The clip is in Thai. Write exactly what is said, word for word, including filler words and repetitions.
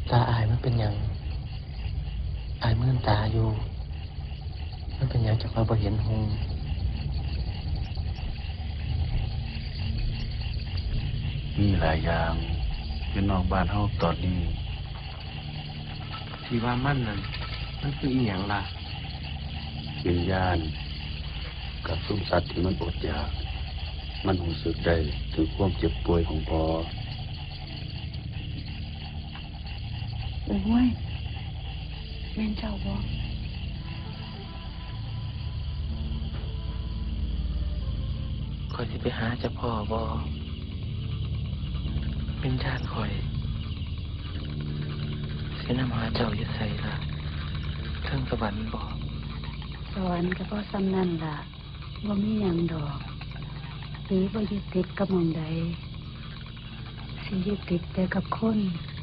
ตาอายมันเป็นหยังอายมื่นตาอยู่มันเป็นหยังจักว่าบ่เห็นหงมีหลายอย่างอยู่นอกบ้านเฮาตอนนี้ที่ว่ามันนั่นมันคืออีหยังล่ะวิญญาณกับซุ่มสัตว์ที่มันอดอยากมันรู้สึกได้ถึงความเจ็บป่วยของพอโอ้ยแม่นเจ้าบ่คอยสิไปหาเจ้าพ่อบ่เป็นญาติคอยสินำหาเจ้าอยู่ไสล่ะเทิงสวรรค์บ่สวรรค์ก็เพราะซ้ำนั่นล่ะบ่มีหยังดอกหรือบ่ยึดติดกับหม่องใดสิยึดติดแต่กับคน